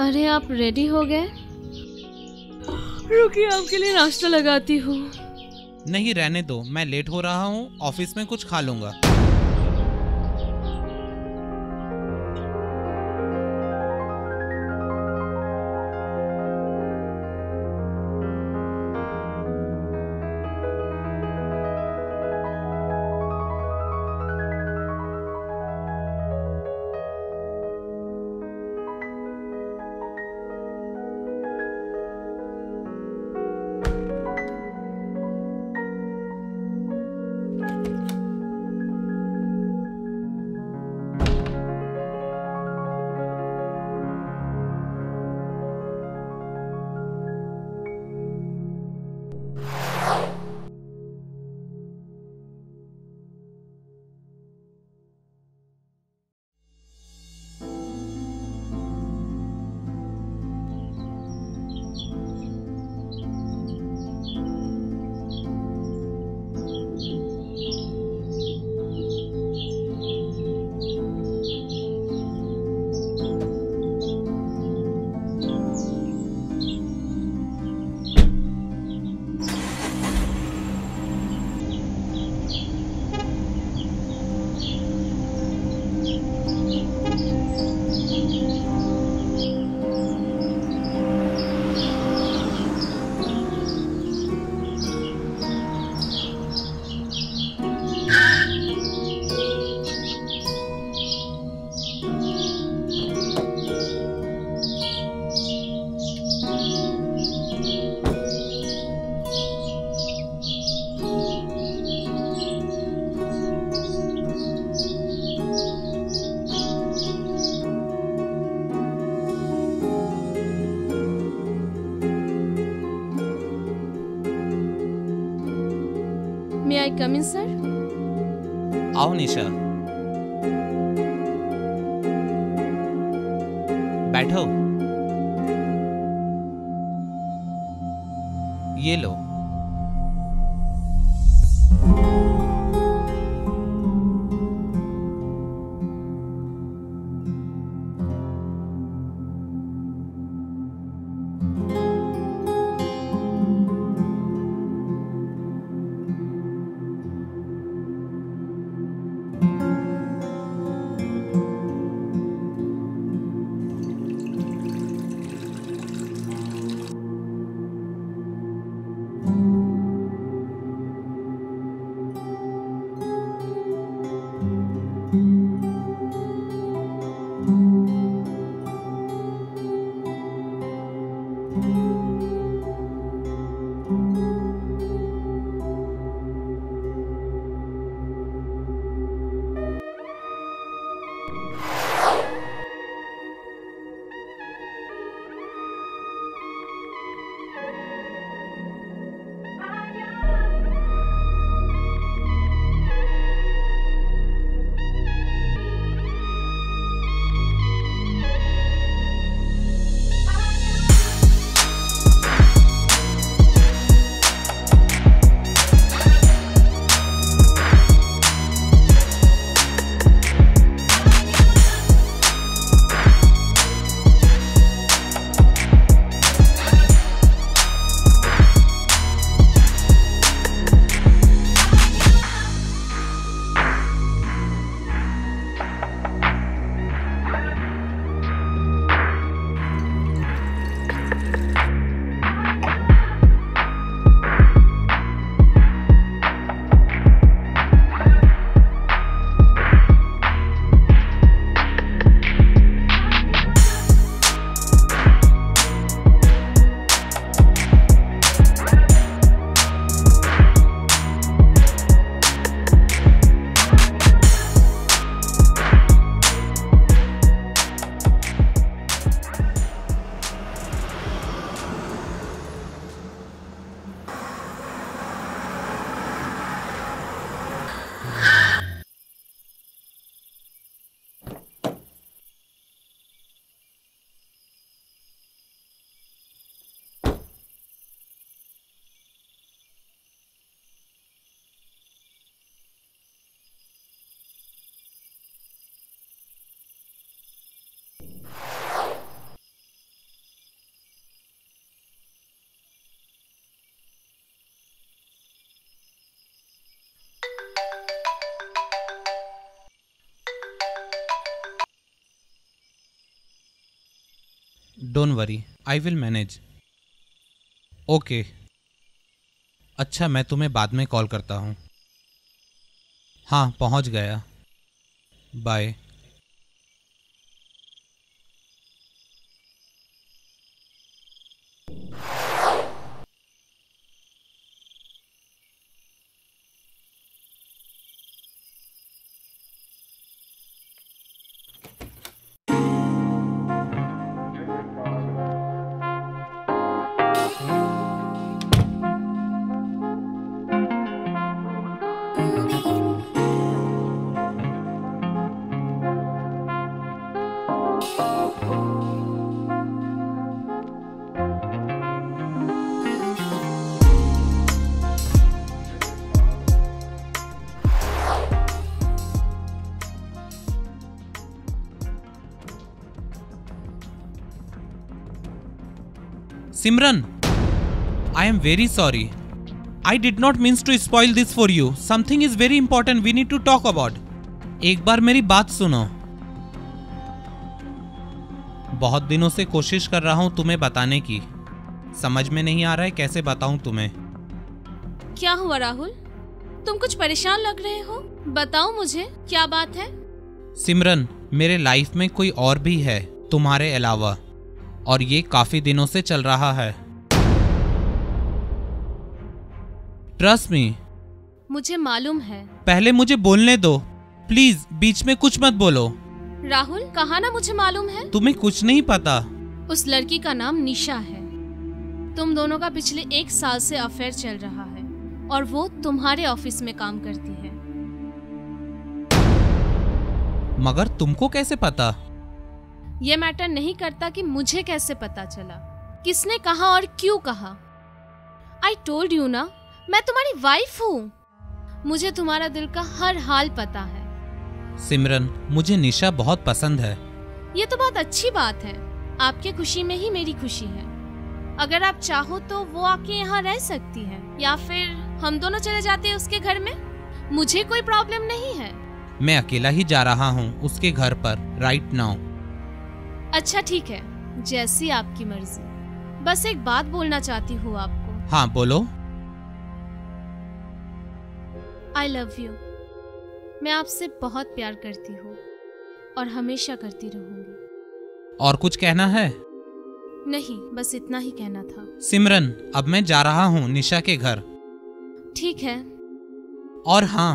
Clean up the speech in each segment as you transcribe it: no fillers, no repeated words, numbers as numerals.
अरे आप रेडी हो गए? रुकिए आपके लिए नाश्ता लगाती हूँ। नहीं रहने दो, मैं लेट हो रहा हूँ, ऑफिस में कुछ खा लूंगा। May I come in sir? आओ निशा, बैठो। ये लो। Don't worry, I will manage. Okay, अच्छा मैं तुम्हें बाद में कॉल करता हूँ। हाँ पहुँच गया, bye. Simran, I am very sorry. I did not mean to spoil this for you. Something is very important we need to talk about. एक बार मेरी बात सुनो। बहुत दिनों से कोशिश कर रहा हूँ तुम्हें बताने की, समझ में नहीं आ रहा है कैसे बताऊँ तुम्हें। क्या हुआ राहुल? तुम कुछ परेशान लग रहे हो, बताओ मुझे क्या बात है। सिमरन, मेरे लाइफ में कोई और भी है तुम्हारे अलावा, और ये काफी दिनों से चल रहा है। Trust me. मुझे मालूम है। पहले मुझे बोलने दो प्लीज, बीच में कुछ मत बोलो। राहुल, कहा ना मुझे मालूम है। तुम्हें कुछ नहीं पता। उस लड़की का नाम निशा है। तुम दोनों का पिछले 1 साल से अफेयर चल रहा है और वो तुम्हारे ऑफिस में काम करती है। मगर तुमको कैसे पता? ये मैटर नहीं करता कि मुझे कैसे पता चला, किसने कहा और क्यों कहा। आई टोल्ड यू ना, मैं तुम्हारी वाइफ हूँ। मुझे तुम्हारा दिल का हर हाल पता है। सिमरन, मुझे निशा बहुत पसंद है। ये तो बहुत अच्छी बात है। आपकी खुशी में ही मेरी खुशी है। अगर आप चाहो तो वो आके यहाँ रह सकती है, या फिर हम दोनों चले जाते हैं उसके घर में। मुझे कोई प्रॉब्लम नहीं है। मैं अकेला ही जा रहा हूँ उसके घर पर राइट नाउ। अच्छा ठीक है, जैसी आपकी मर्जी। बस एक बात बोलना चाहती हूँ आपको। हाँ बोलो। I love you. मैं आपसे बहुत प्यार करती हूँ और हमेशा करती रहूंगी। और कुछ कहना है? नहीं, बस इतना ही कहना था। सिमरन, अब मैं जा रहा हूँ निशा के घर। ठीक है। और हाँ,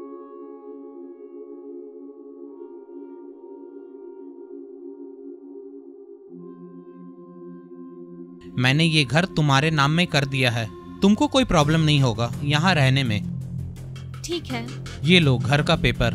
मैंने ये घर तुम्हारे नाम में कर दिया है। तुमको कोई प्रॉब्लम नहीं होगा यहाँ रहने में। ठीक है। ये लो घर का पेपर।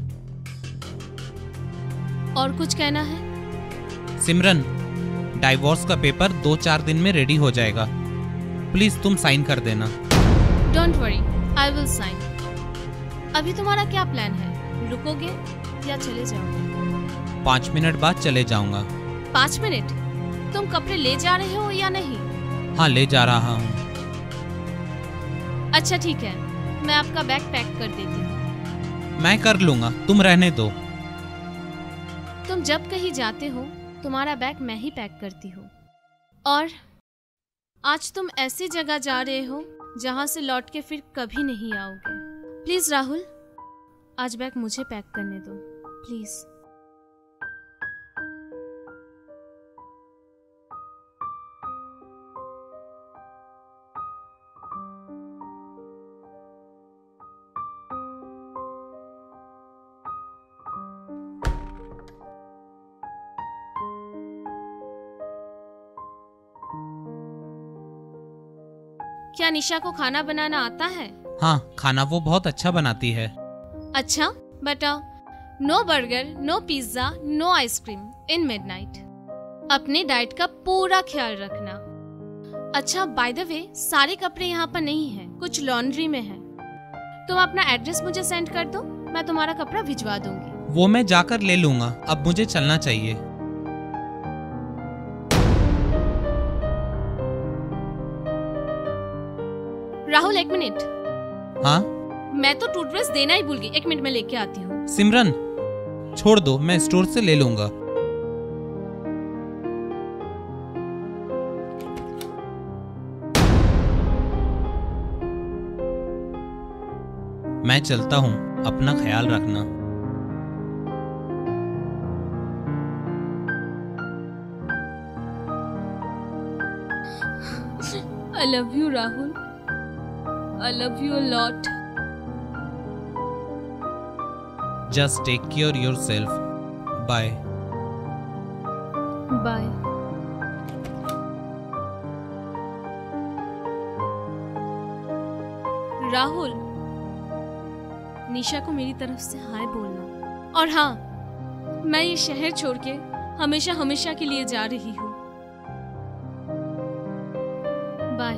और कुछ कहना है? सिमरन, डाइवोर्स का पेपर 2-4 दिन में रेडी हो जाएगा। प्लीज तुम साइन कर देना। Don't worry, I will sign. अभी तुम्हारा क्या प्लान है? रुकोगे या चले जाओगे? 5 मिनट बाद चले जाऊंगा। 5 मिनट? तुम कपड़े ले जा रहे हो या नहीं? हाँ ले जा रहा हूँ। अच्छा ठीक है, मैं आपका बैग पैक कर देती हूँ। मैं कर लूंगा, तुम रहने दो। तुम जब कहीं जाते हो तुम्हारा बैग मैं ही पैक करती हूँ। और आज तुम ऐसी जगह जा रहे हो जहाँ से लौट के फिर कभी नहीं आओगे। प्लीज राहुल, आज बैग मुझे पैक करने दो प्लीज। क्या निशा को खाना बनाना आता है? हाँ, खाना वो बहुत अच्छा बनाती है। अच्छा बेटा, no burger, no pizza, no ice cream in midnight. अपने डाइट का पूरा ख्याल रखना। अच्छा बाय द वे, सारे कपड़े यहाँ पर नहीं हैं, कुछ लॉन्ड्री में है। तुम अपना एड्रेस मुझे सेंड कर दो, मैं तुम्हारा कपड़ा भिजवा दूंगी। वो मैं जाकर ले लूंगा, अब मुझे चलना चाहिए। राहुल 1 मिनट। हाँ? मैं तो टूथब्रश देना ही भूल गई। 1 मिनट में लेके आती हूँ। सिमरन छोड़ दो, मैं स्टोर से ले लूंगा। मैं चलता हूँ, अपना ख्याल रखना। I love you, Rahul. I love you a lot. Just take care yourself. Bye. Bye. Rahul, निशा को मेरी तरफ से हाय बोलना। और हाँ, मैं ये शहर छोड़ के हमेशा हमेशा के लिए जा रही हूँ। Bye.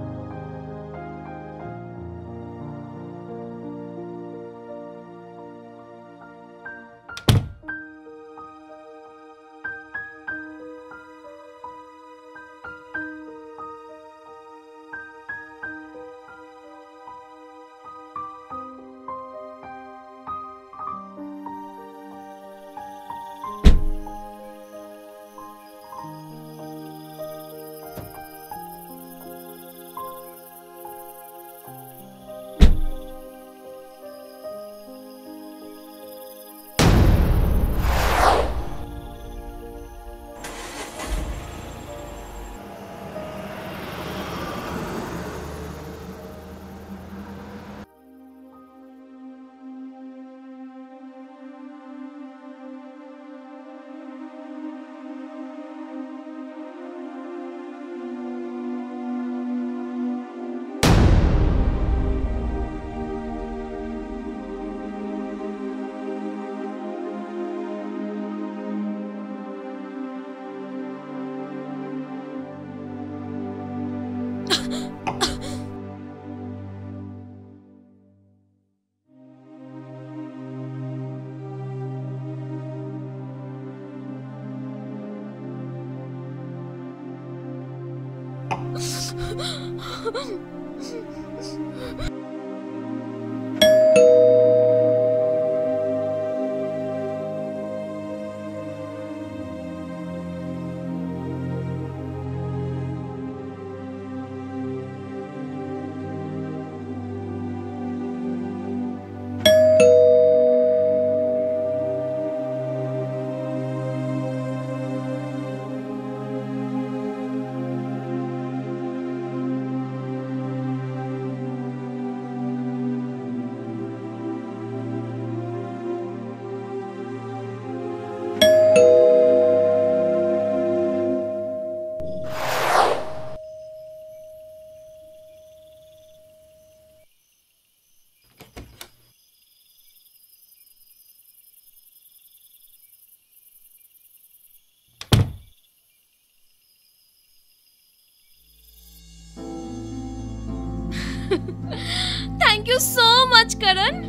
Thank you so much Karan.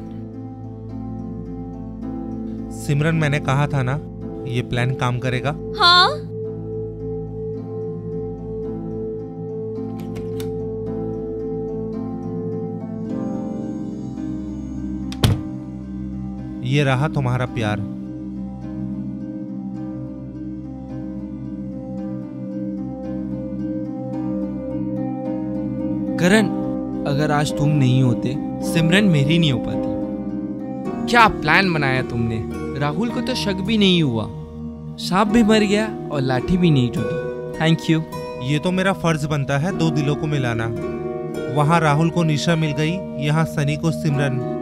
Simran, मैंने कहा था ना ये प्लान काम करेगा। हाँ, ये रहा तुम्हारा प्यार। करण, अगर आज तुम नहीं होते सिमरन मेरी नहीं हो पाती। क्या प्लान बनाया तुमने। राहुल को तो शक भी नहीं हुआ, सांप भी मर गया और लाठी भी नहीं टूटी। Thank you. ये तो मेरा फर्ज बनता है दो दिलों को मिलाना। वहाँ राहुल को निशा मिल गई, यहाँ सनी को सिमरन।